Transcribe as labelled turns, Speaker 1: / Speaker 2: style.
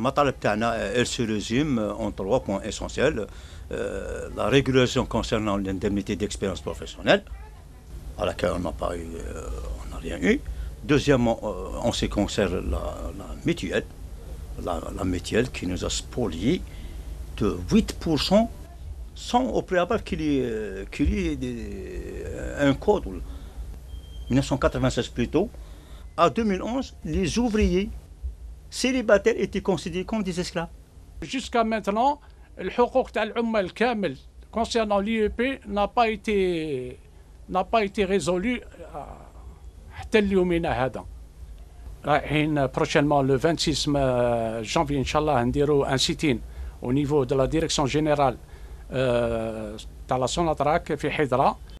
Speaker 1: المطالب تاعنا elle se résume en trois points essentiels. La régulation concernant l'indemnité d'expérience professionnelle, à laquelle on n'a pas eu, on n'a rien eu. Deuxièmement, en ce qui concerne la mutuelle, la mutuelle qui nous a spolié de 8% sans au préalable qu'il y ait un code. 1996 plutôt, à 2011, les ouvriers célibataires étaient considérés comme des esclaves.
Speaker 2: Jusqu'à maintenant, le حقوق تاع العمال كامل concernant l'IEP n'a pas été résolu حتى اليومنا هذا. رايحين prochainement le 26 janvier ان شاء الله نديروا un sit-in au niveau de la direction générale تاع la Sonatrach في حيدرة.